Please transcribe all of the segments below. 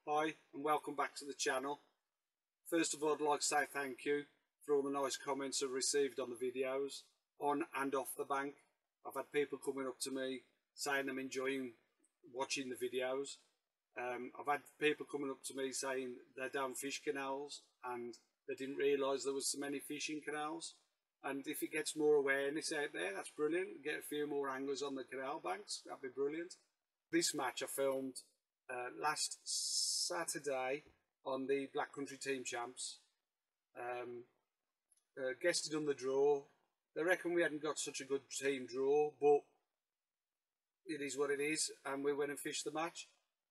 Hi and welcome back to the channel. First of all, I'd like to say thank you for all the nice comments I've received on the videos, on and off the bank. I've had people coming up to me saying I'm enjoying watching the videos. I've had people coming up to me saying they're down fish canals and they didn't realise there was so many fishing canals. And if it gets more awareness out there, that's brilliant. Get a few more anglers on the canal banks, that'd be brilliant. This match I filmed last Saturday on the Black Country Team Champs. Guested on the draw. They reckon we hadn't got such a good team draw, but it is what it is, and we went and fished the match.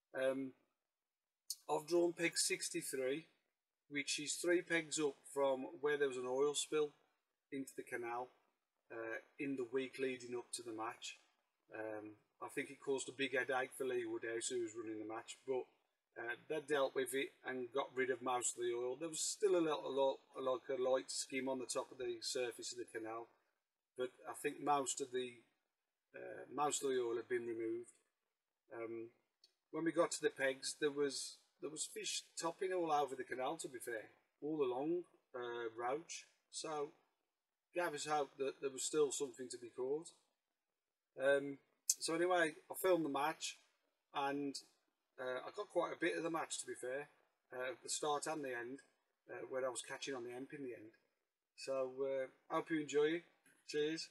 I've drawn peg 63, which is 3 pegs up from where there was an oil spill into the canal in the week leading up to the match. I think it caused a big headache for Lee Woodhouse, who was running the match, but they dealt with it and got rid of most of the oil. There was still a light skim on the top of the surface of the canal, but I think most of the oil had been removed. When we got to the pegs, there was fish topping all over the canal, to be fair, all along Roach. So gave us hope that there was still something to be caught. So anyway, I filmed the match, and I got quite a bit of the match, to be fair, the start and the end, where I was catching on the emp in the end. So hope you enjoy it. Cheers.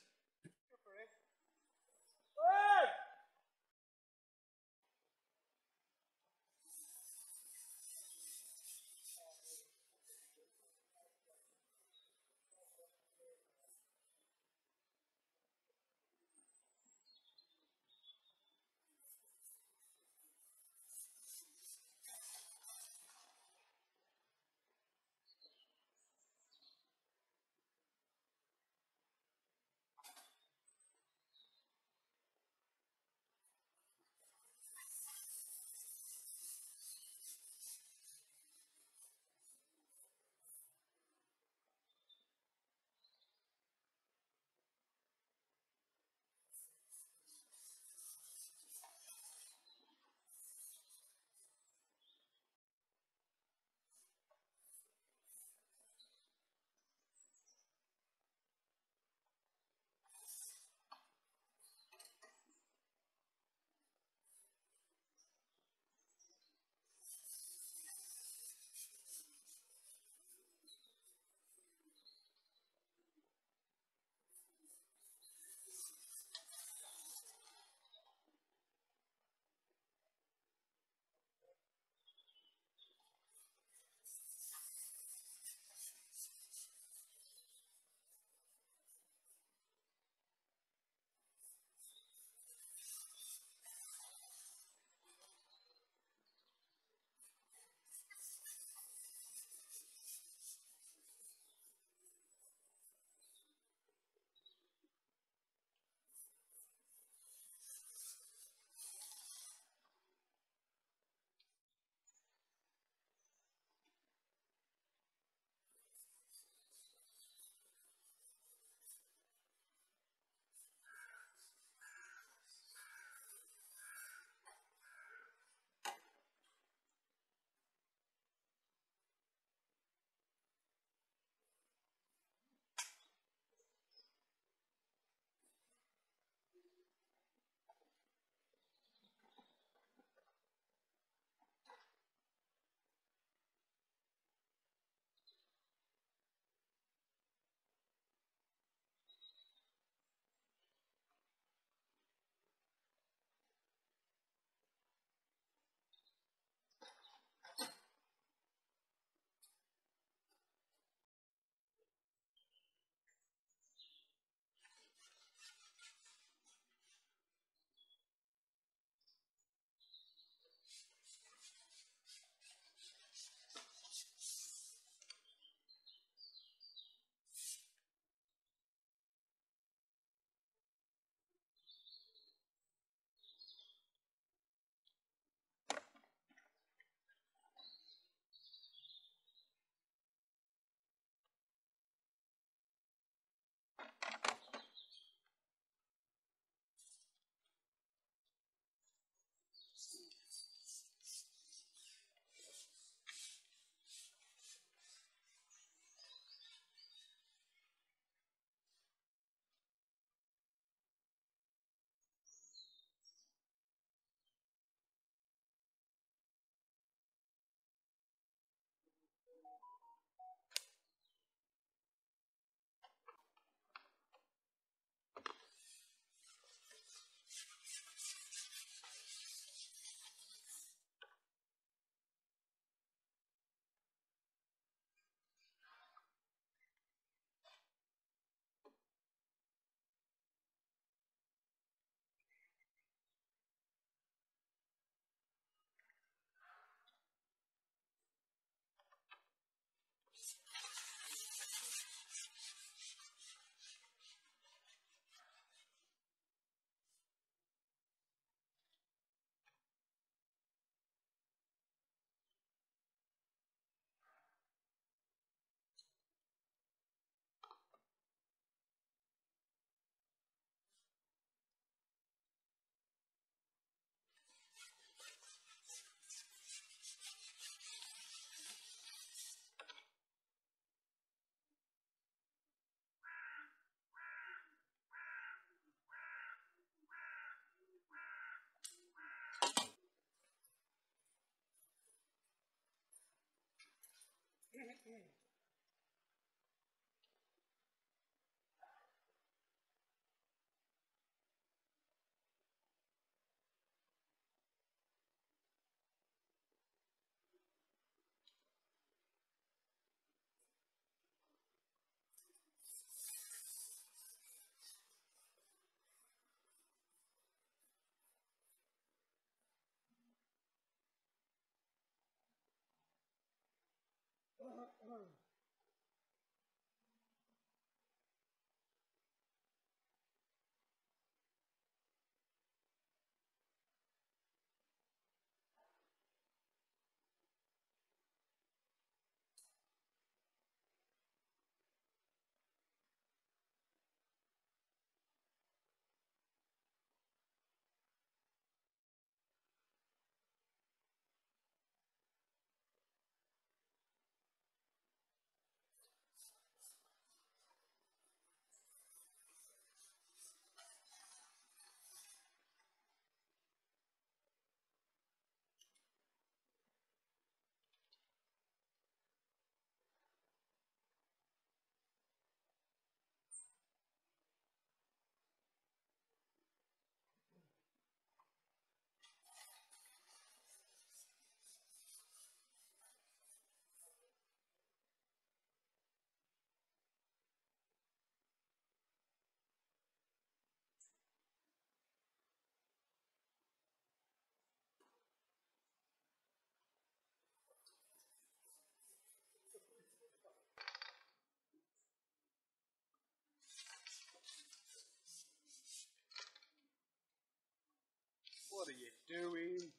What are you doing?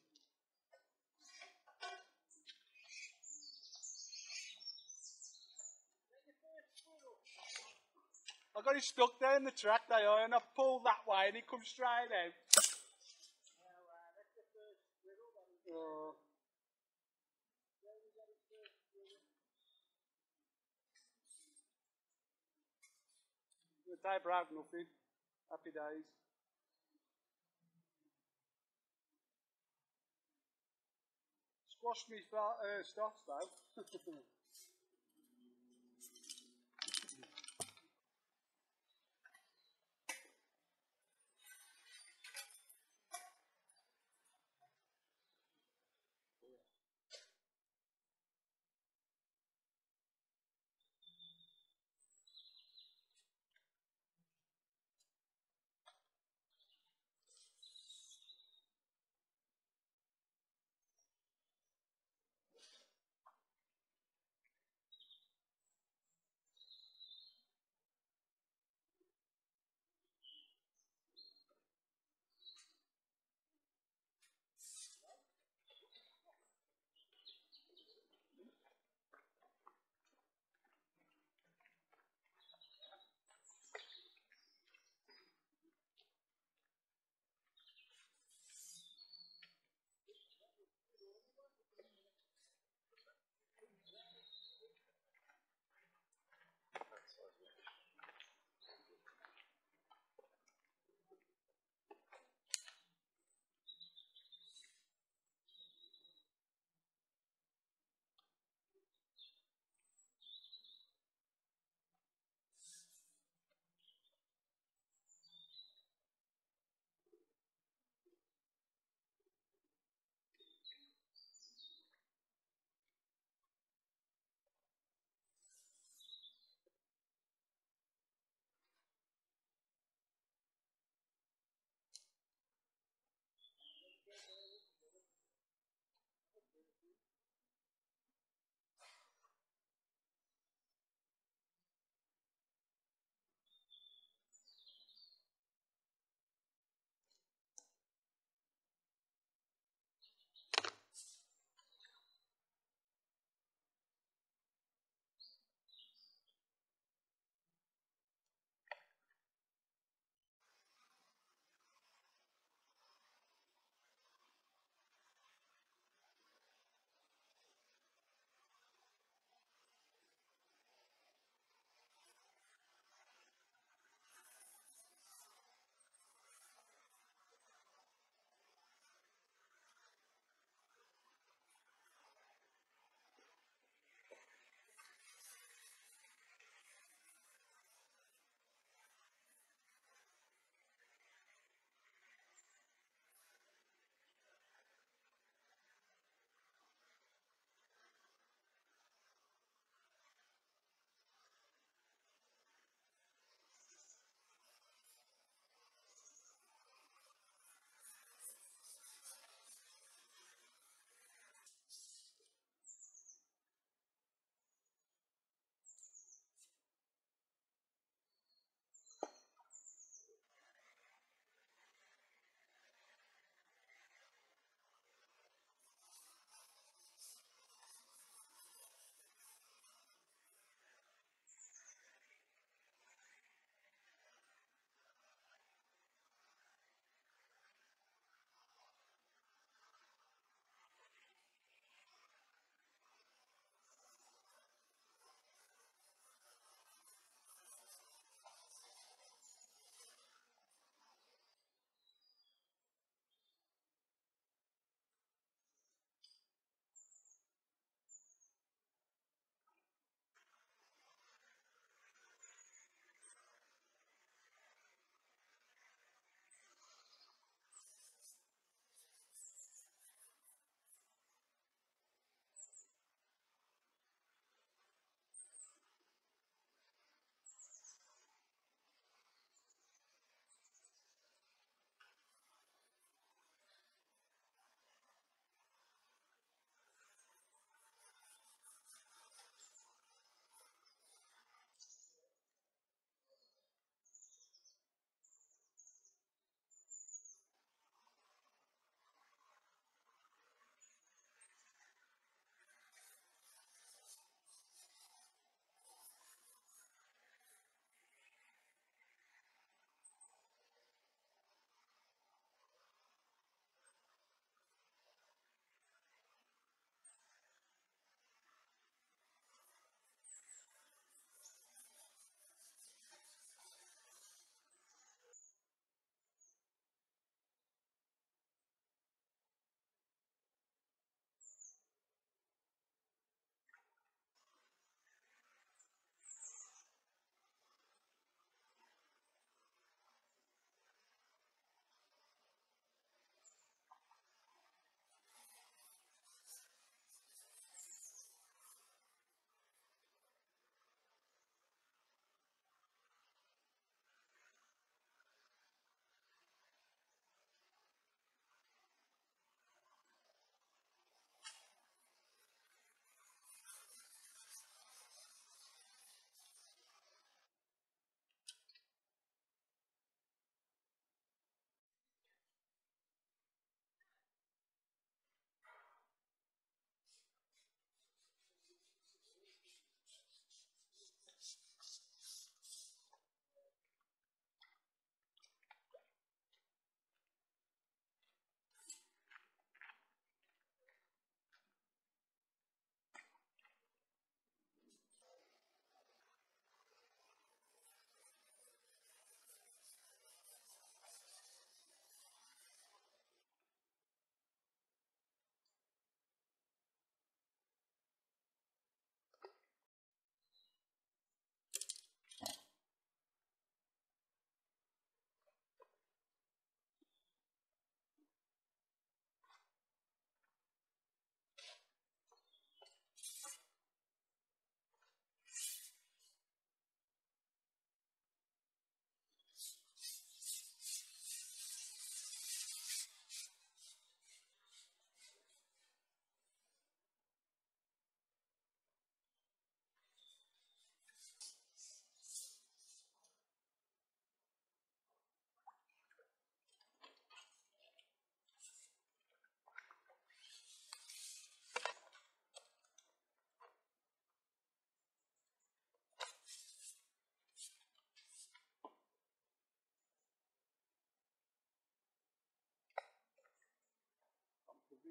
I got it stuck there in the track there, and I pulled that way and it comes straight out. Oh. The tape broke, nothing. Happy days. Squashed me stops though.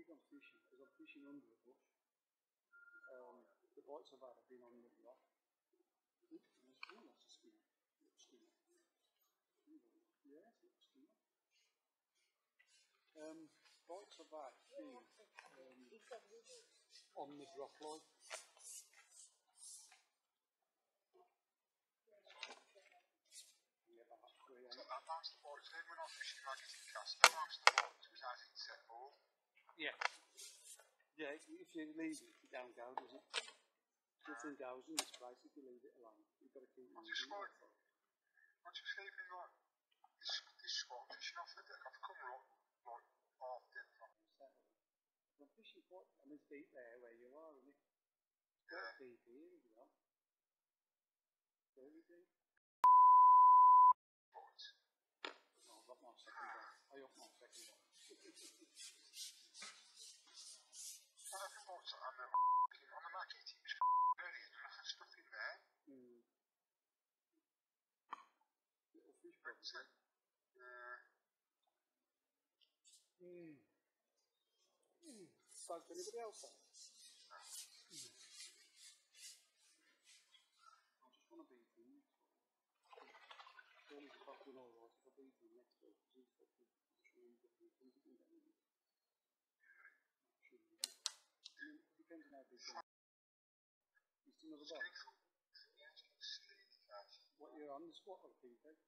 big on fishing because I'm fishing under the bush. The bites I've had have been on the rock. Oops, that's a skinner. Skinner. Yes, it's a skinner. Bites I've had been on the drop line. Yeah, about 3 8. So that's the bites. Then when I was fishing magazine cast, that's the bites was as it set ball. Yeah. Yeah, if you leave it, it don't go, does it? Nothing goes in this place if you leave it alone. You've got to keep moving it. I'm just leaving like this spot fishing off the deck. I've come up like half dead from it. I'm fishing quite, I mean, it's deep there where you are, isn't it? It's quite deep here, as well. Very deep. Bites. Oh, I've got my second bite. I got my second bite. Well, I think bites on the magnet, it was early and nothing stuff in there. Little fish probably. Spoke to anybody else then? I just want to beat him next week. Surely's fucking alright if I beat him next week because he's fucking really good. He thinks he can get me. It depends on how big he is. He's still another bite. What, you're on the squat or pink head?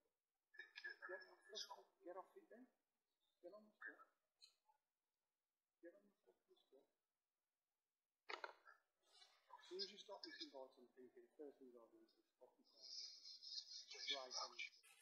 Get off it then. Get on the squat. Get on the fucking squat. As soon as you stop missing bites on pink head, first thing I'll do is fucking say. Right on.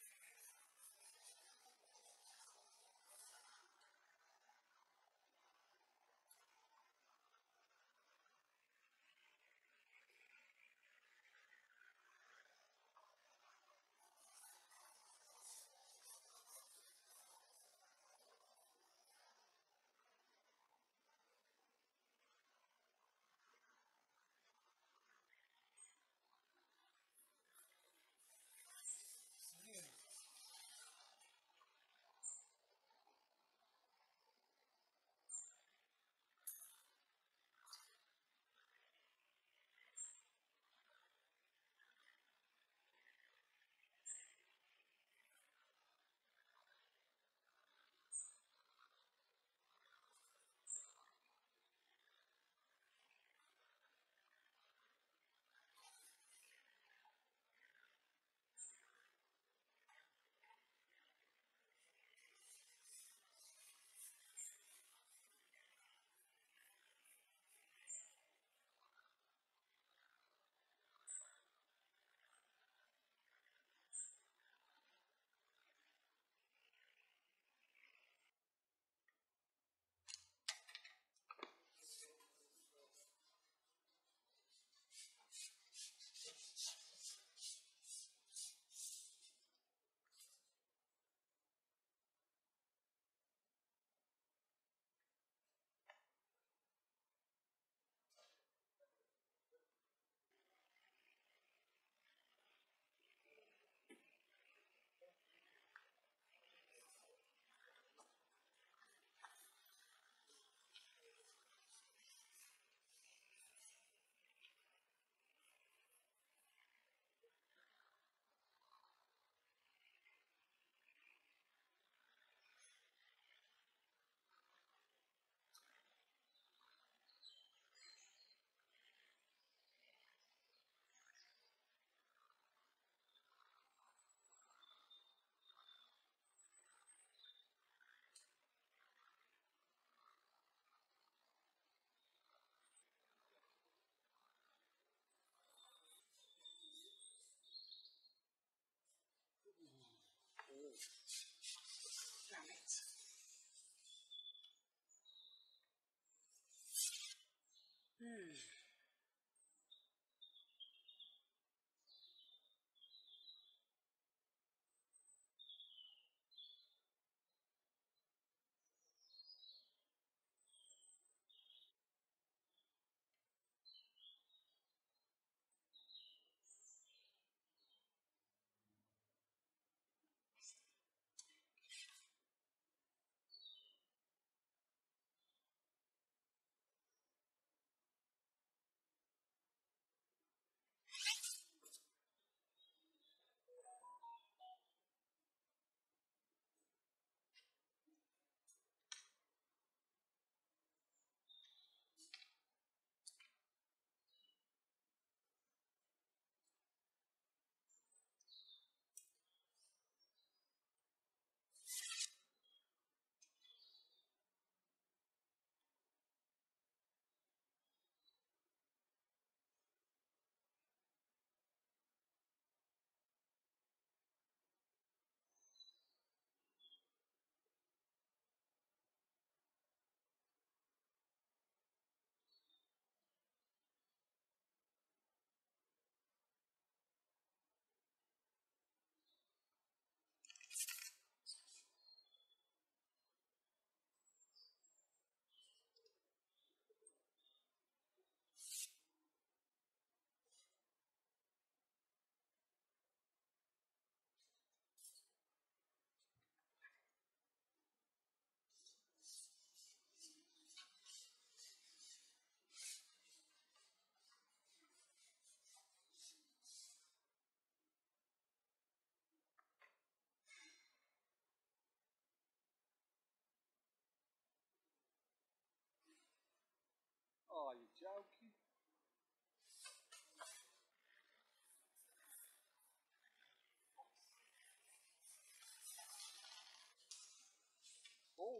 Damn it.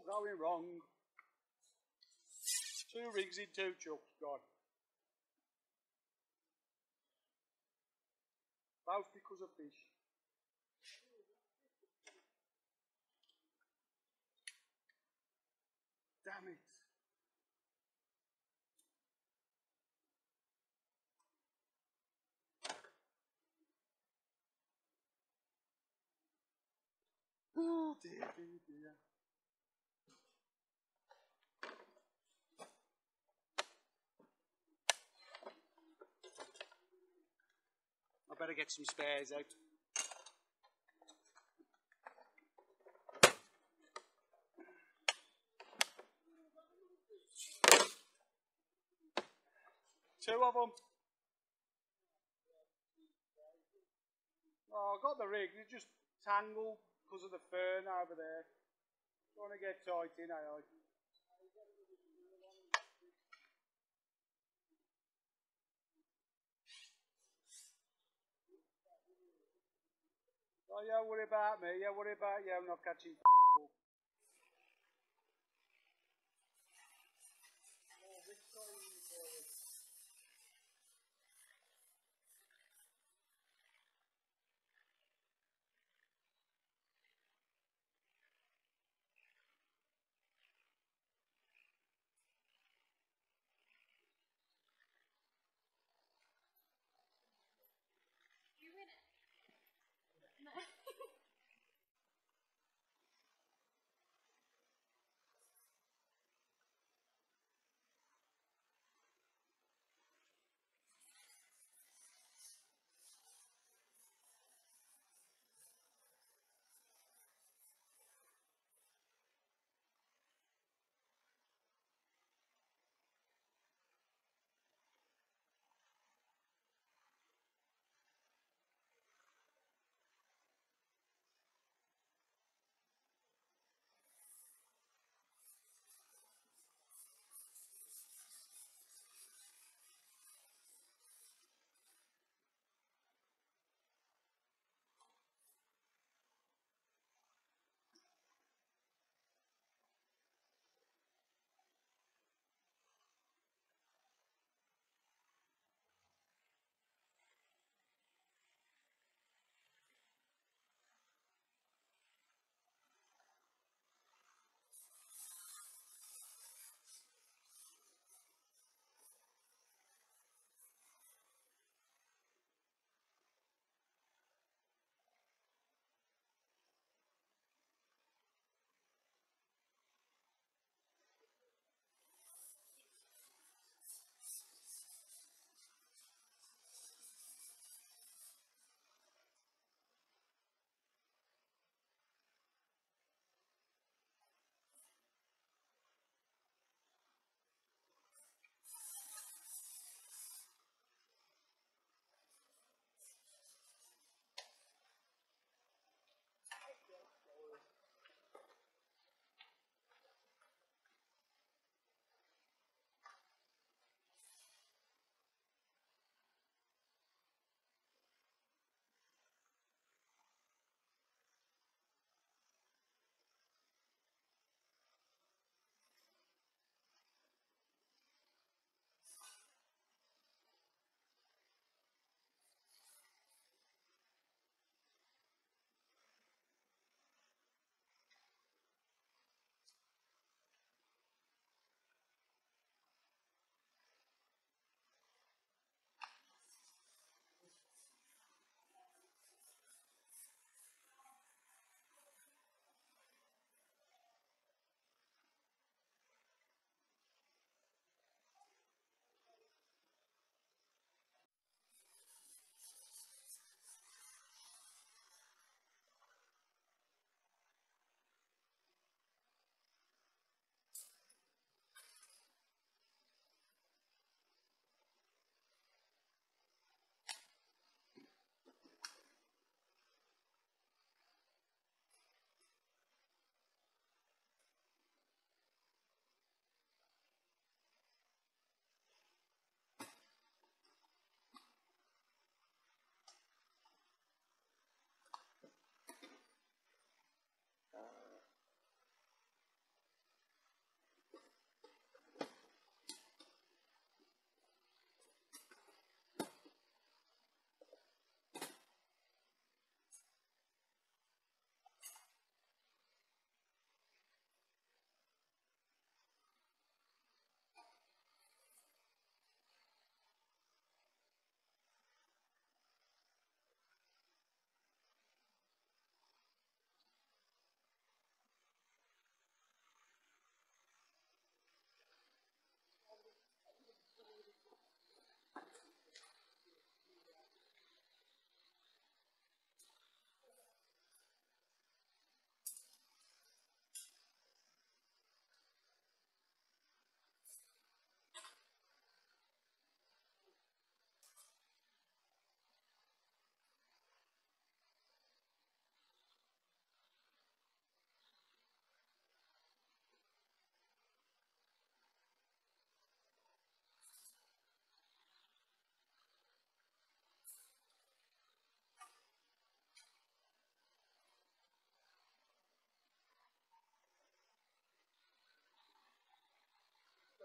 All going wrong. 2 rigs in 2 chucks, gone. Both because of fish. Damn it. Oh dear, dear, dear. I better get some spares out. Two of them. Oh, I got the rig, it's just tangled because of the fern over there. Trying to get tight in, I? Oh, yeah, worry about me. Yeah, worry about you. I'm not catching f***. You win it. No.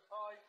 Hi.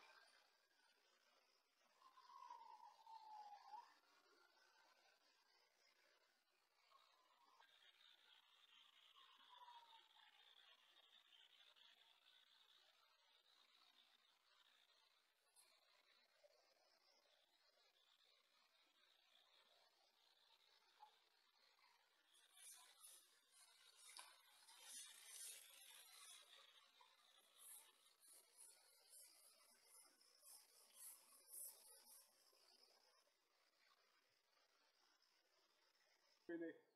Loving it.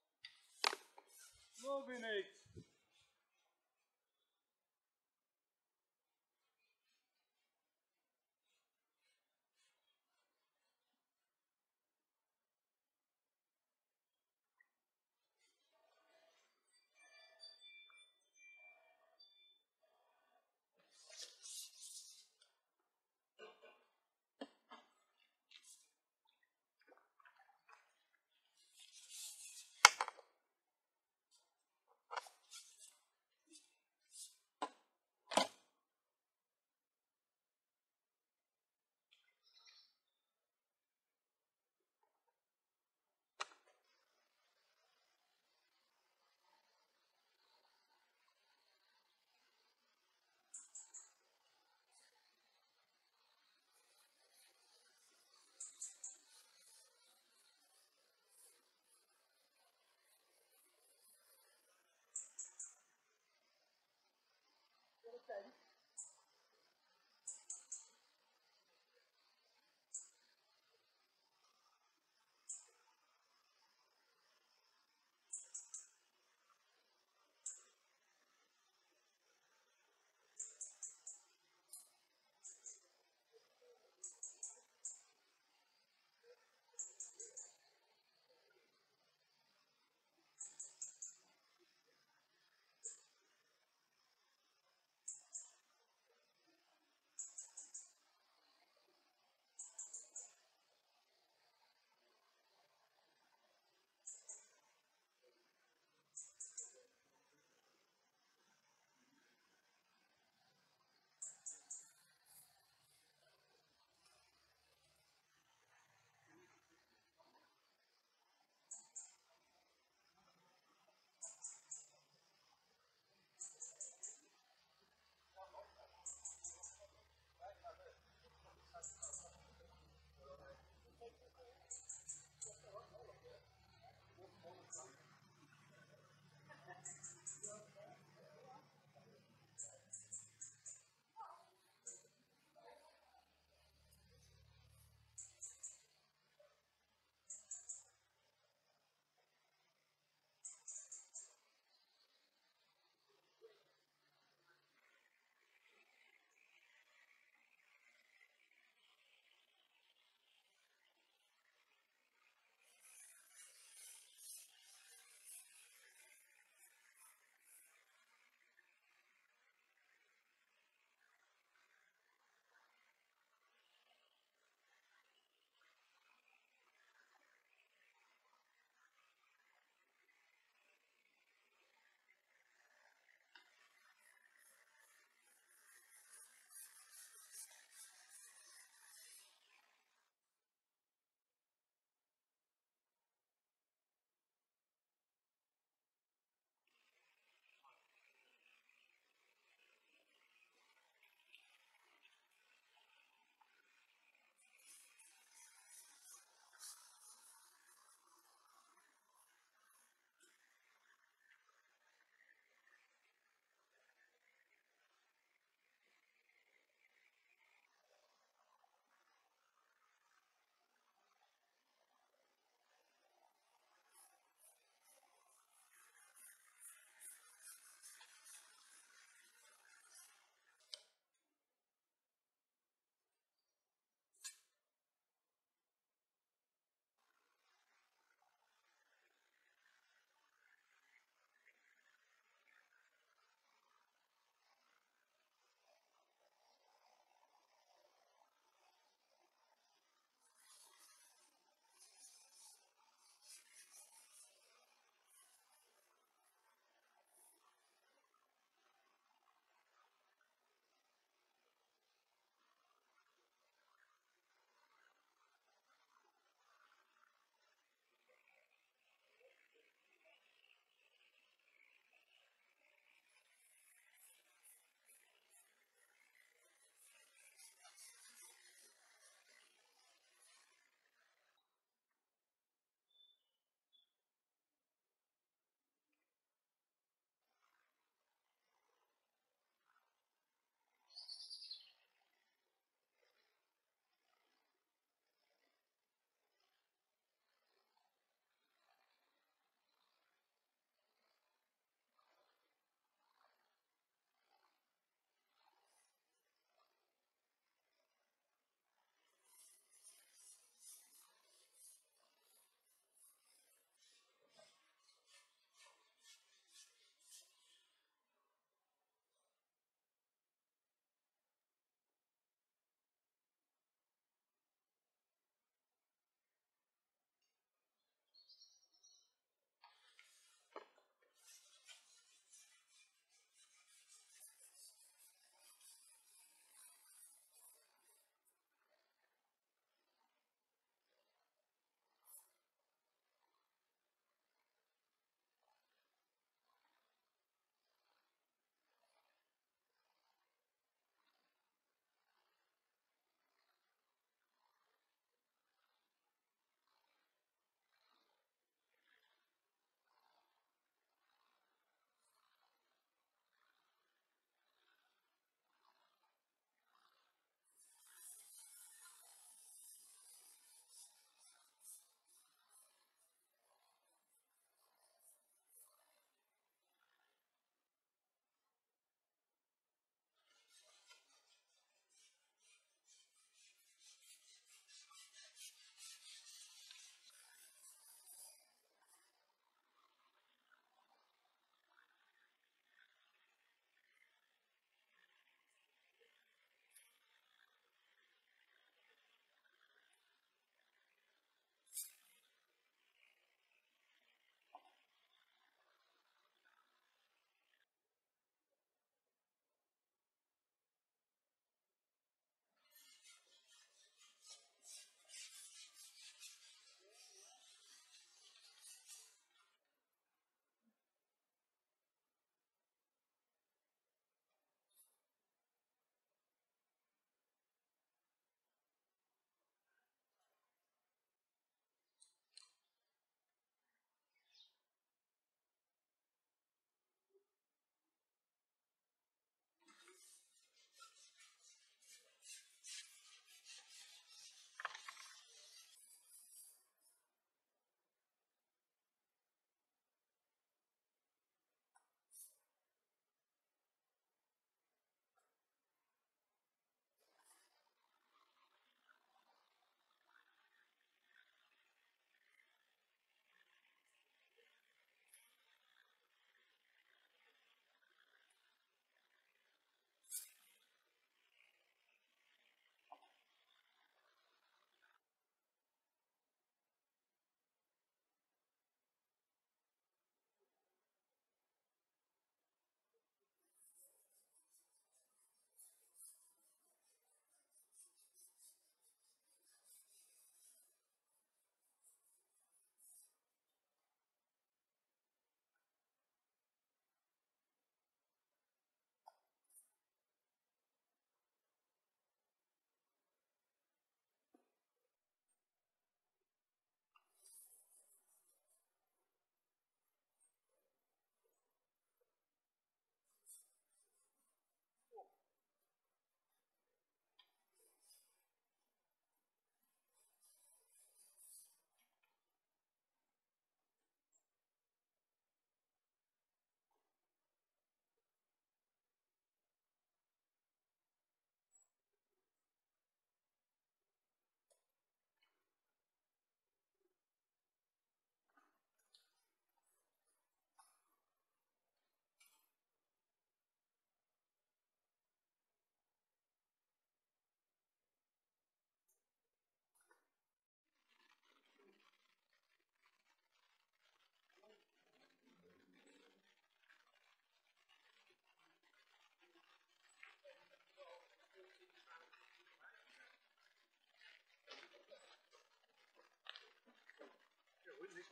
Loving it.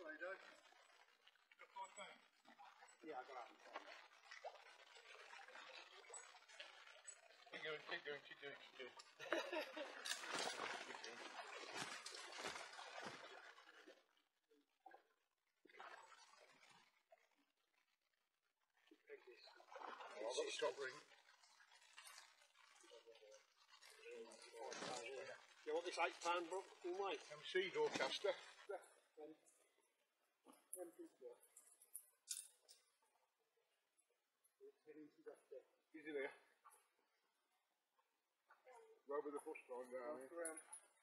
what they do. Yeah, I got that. Keep going. I've got the top ring. You want this £8 weight? MC Dorcaster. Easy there. Right with the first line down here.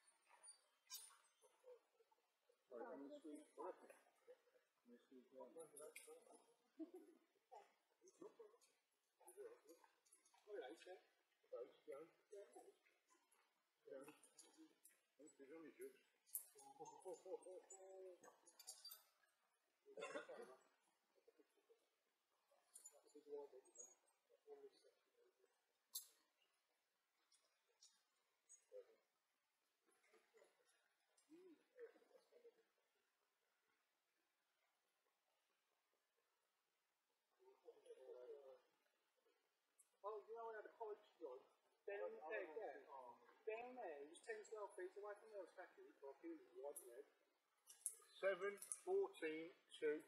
Oh, you know, I had a pipes run down there. Down there, it was 10, 12 feet away from where I was catching it, but I knew it was right there. 7, 14, 2.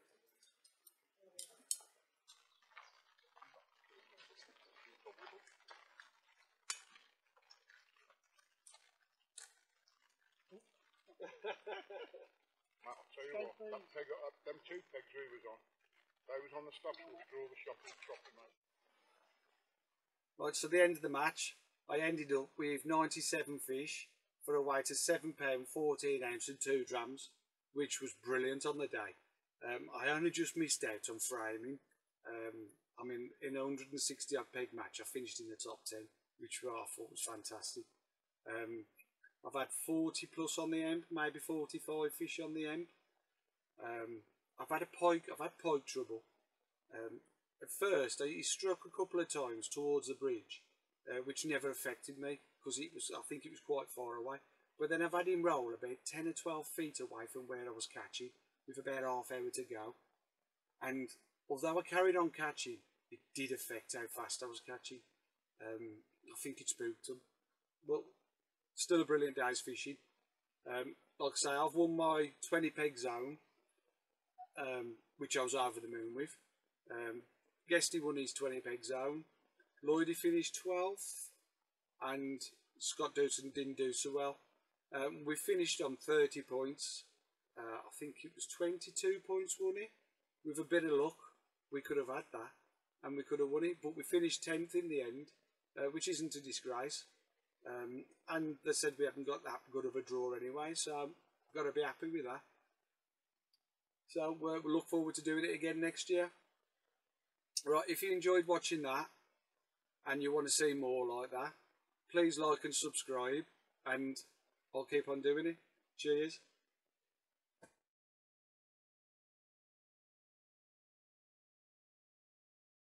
Matt, I'll tell you what, that peg, them 2 pegs we was on, they was on the stops which draw the shop and chopping, mate. Right, so the end of the match, I ended up with 97 fish for a weight of £7, 14 ounce and 2 drams, which was brilliant on the day. I only just missed out on framing. I mean, in a 160 odd peg match, I finished in the top 10, which I thought was fantastic. I've had 40 plus on the end, maybe 45 fish on the end. I've had pike trouble. At first, he struck a couple of times towards the bridge, which never affected me because I think it was quite far away. But then I've had him roll about 10 or 12 feet away from where I was catching, with about half hour to go. And although I carried on catching, it did affect how fast I was catching. I think it spooked him. But still a brilliant day's fishing. Like I say, I've won my 20 peg zone, which I was over the moon with. Guesty won his 20 peg zone. Lloydie finished 12th, and Scott Dawson didn't do so well. We finished on 30 points. I think it was 22 points won it. With a bit of luck, we could have had that, and we could have won it. But we finished 10th in the end, which isn't a disgrace. And they said we haven't got that good of a draw anyway, so I've got to be happy with that. So we'll look forward to doing it again next year. Right, if you enjoyed watching that and you want to see more like that, please like and subscribe, and I'll keep on doing it. Cheers.